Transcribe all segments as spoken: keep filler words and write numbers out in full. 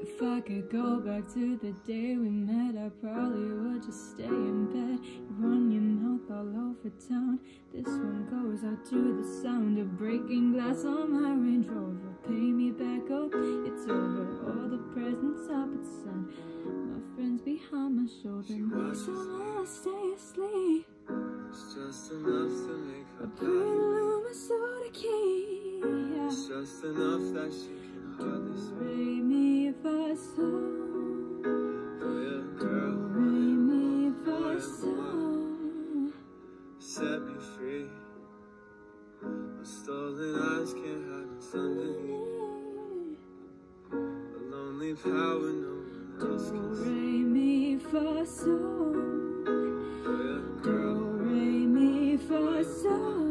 If I could go back to the day we met, I probably would just stay in bed. You run your mouth all over town. This one goes out to the sound of breaking glass on my Range Rover. Pay me back up, it's over. All the presents I put sun. My friends behind my shoulder. Make sure I stay asleep. It's just enough to make her a pretty little soda key. Yeah. It's just enough that she can hardly speak. Re mi fa sol. Voyeur, girl, Re mi fa sol. set me free. My stolen eyes can't hide what's underneath. A lonely power no one else can see. Re mi fa sol. Voyeur, girl, Re mi fa sol.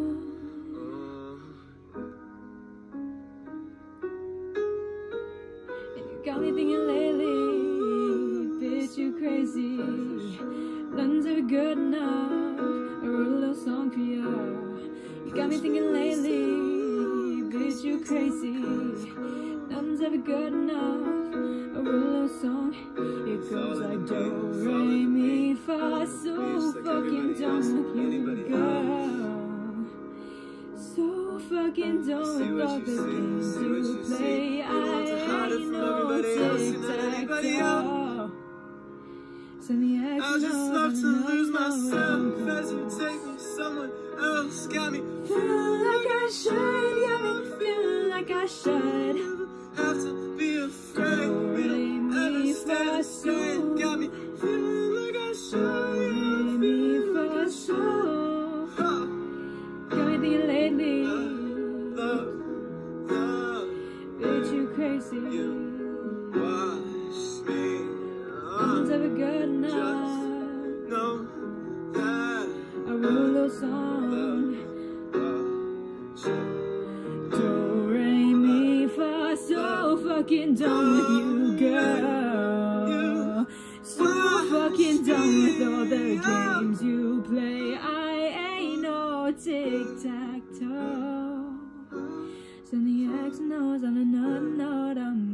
Got me thinking lately, bitch, you crazy. Nothing's ever good enough. I wrote a little song for you. You got me thinking lately, bitch, you crazy. Nothing's ever good enough. I wrote a little song. It goes like do, re, mi, fa, so fucking done with you, girl. So fucking done with all the games you play. I ain't no tic-tac-toe. Send the X I just love to lose myself as you take me somewhere else. Got me feeling like I should. Got me feeling like I should. Have to be afraid. We don't ever stay the same. Got me feeling like I should. Re mi fa sol. Got me thinking lately, Love, love, bitch, you crazy. you wash me. Nothing's ever good enough. Just know that I wrote a little song. Do, re, mi, fa, so fucking done with you, girl. So fucking done with all the games you play. I ain't no tic-tac-toe. Send the X and O's on another note. I'm